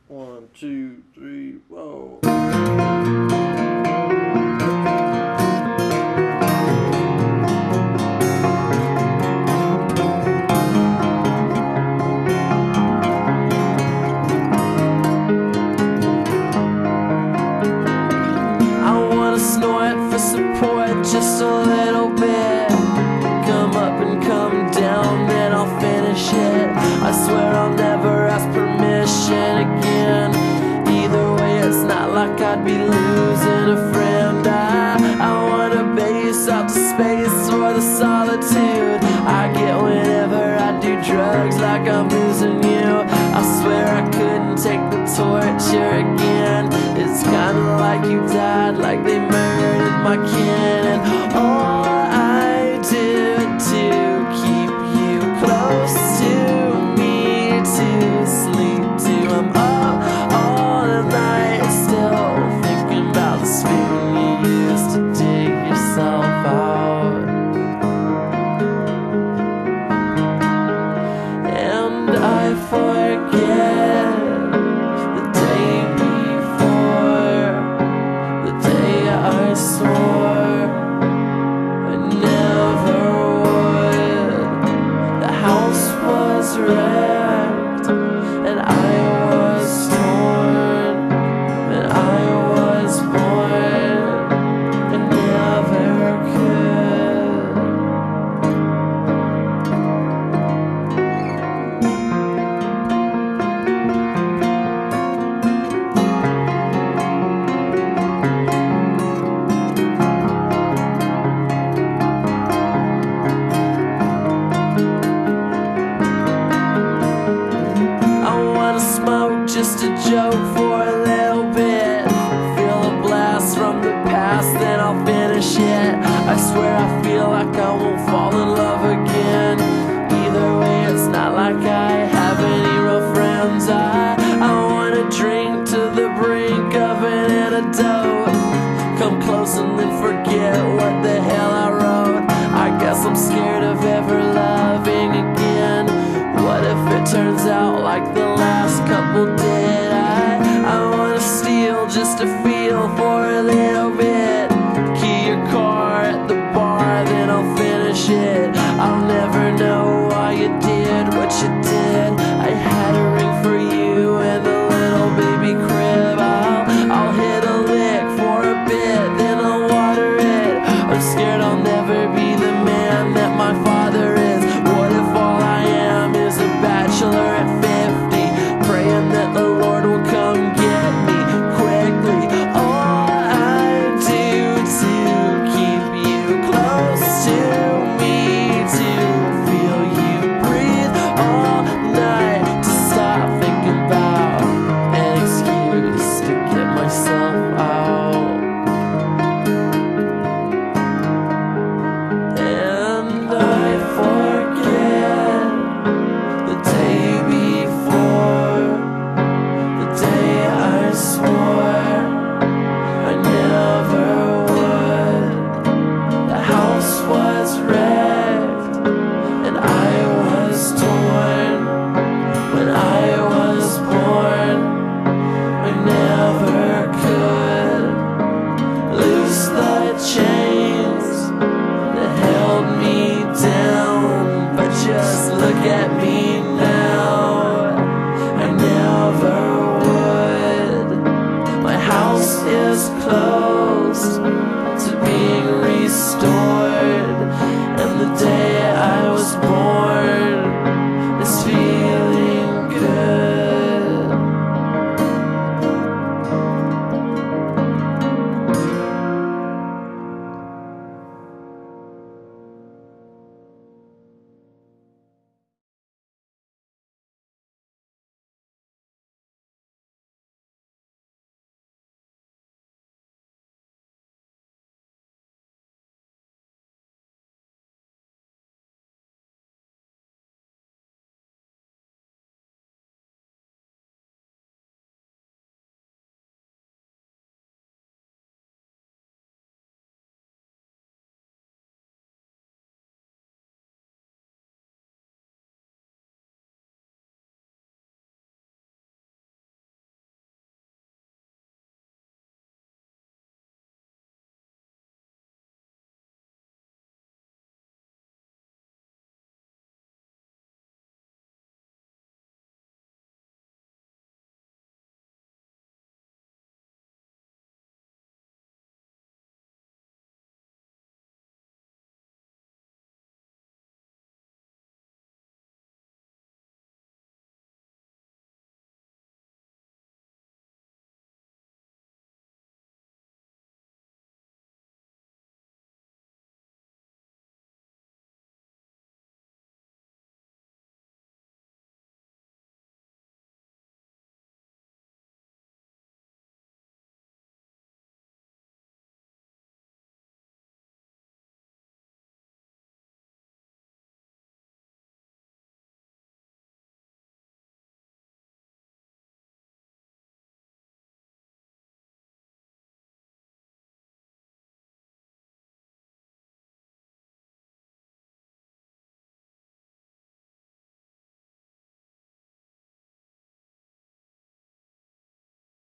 1, 2, 3, whoa. Snort for support just a little bit. Come up and come down, then I'll finish it. I swear I'll never ask permission again. Either way, it's not like I'd be losing a friend. I wanna base out to space for the solitude I get whenever I do drugs, like I'm losing you. I swear I couldn't take the torture again. It's kinda like you died, like they murdered my kin. And all I did to keep you close to me, to sleep to. I'm up all night still thinking about the spoon you used to dig yourself out. And I forget the day before, the day I swore I never would. The house was wrecked and I was torn, and I was born and never could. Just a joke for a little bit. Feel a blast from the past, then I'll finish it. I swear I feel like I won't fall in love again. Either way, it's not like I have any real friends. I wanna drink to the brink of an antidote. Come close and then forget what the hell I wrote. I guess I'm scared of ever loving again. What if it turns out like the last couple days?